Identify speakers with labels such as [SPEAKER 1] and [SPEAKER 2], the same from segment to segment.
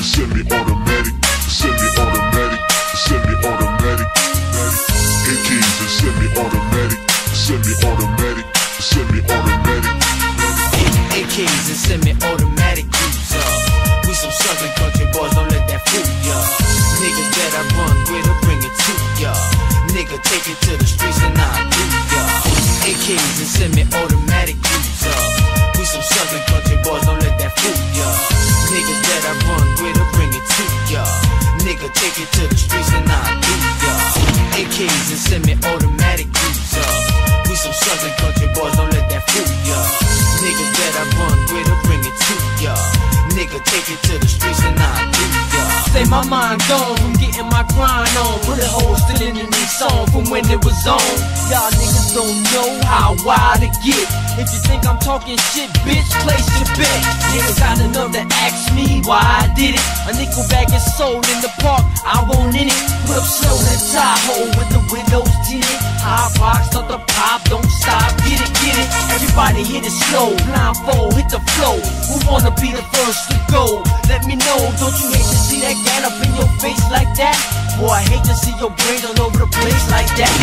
[SPEAKER 1] and semi-automatic, semi-automatic, semi-automatic, AKs and semi-automatic, semi-automatic, semi-automatic,
[SPEAKER 2] AKs and semi-automatic cruiser. We some southern country boys, don't let that fool ya. Niggas that I run with will bring it to ya. Nigga, take it to the streets and I'll do ya. AKs and semi-automatic cruiser. We some southern country boys, don't let that fool ya. Niggas that I run with will bring it to ya. Nigga, take it to the streets and I'll do ya. AKs and semi-automatic cruiser. We some southern country boys, don't let that fool ya. Niggas that I run with will bring it to ya. Nigga, take it to the streets and I'll do ya.
[SPEAKER 3] Say my mind gone from getting my grind on. Bullet holes still in the song from when it was on. Y'all niggas don't know how wild it get. If you think I'm talking shit, bitch, place your bet. Niggas got enough to ask me why I did it. A nickel bag is sold in the park, I won't in it. Put up slow in Tahoe with the windows tinted. High rocks, start the pop, don't stop, get it, get it. Everybody hit it slow, blindfold, hit the flow. Who wanna be the first to go? Let me know, don't you hate to see that gat up in your face like that? Boy, I hate to see your brain all over the place like that.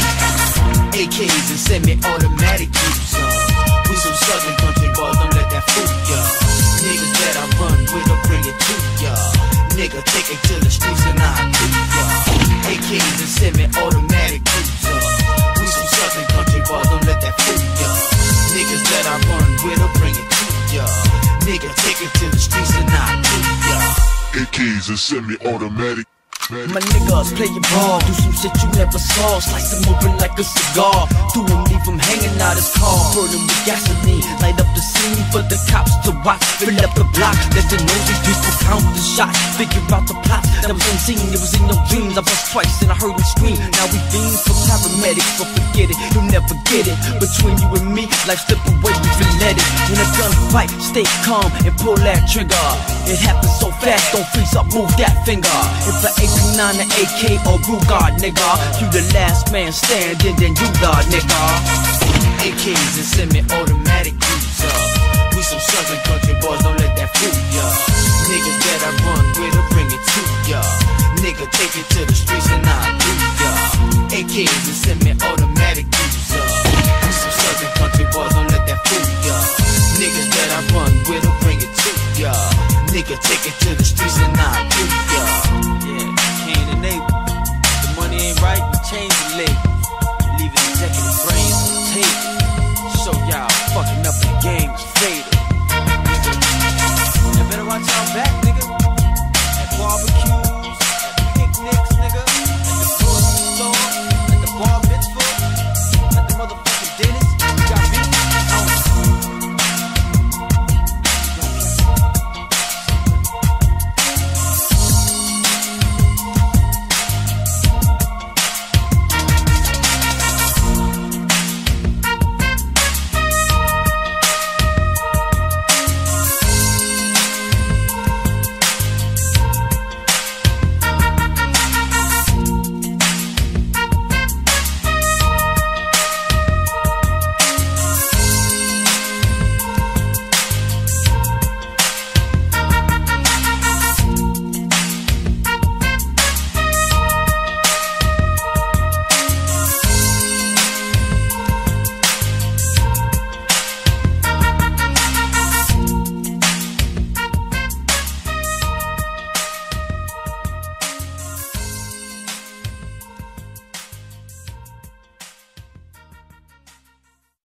[SPEAKER 2] AKs and semi-automatic cruiser. We some southern country boys, don't let that fool ya. Niggas that I run with will bring it to ya. Nigga, take it to the streets and I'll do ya. AKs and semi-automatic cruiser. We some southern country boys, don't let that fool ya. Niggas that I run with will bring it to ya. Nigga, take it to the streets and I'll do ya.
[SPEAKER 1] AKs and semi-automatic.
[SPEAKER 3] My niggas play your ball, do some shit you never saw. Slice them open like a cigar. Do him, leave him hanging out his car. Burn him with gasoline, light up the scene for the cops to watch. Fill up the block, let the nosy people count the shots. Figure out the plots that was unseen, it was in your dreams. I bust twice and I heard him scream. Now we fiends for paramedics, but forget it, you'll never get it. Between you and me, life slip away if you let it. In a gunfight, stay calm and pull that trigger. It happens so fast, don't freeze up, move that finger. If an AP9, an AK or Ruger, nigga, you the last man standing, then you the nigga.
[SPEAKER 2] AKs and semi-automatic cruiser. We some southern country boys, don't let that fool ya. Niggas that I run with will bring it to ya. Nigga, take it to the streets and I'll do ya. AKs and semi-automatic cruiser. We some southern country boys, don't let that fool ya. Niggas that I run with will bring it to ya. Nigga, take it to the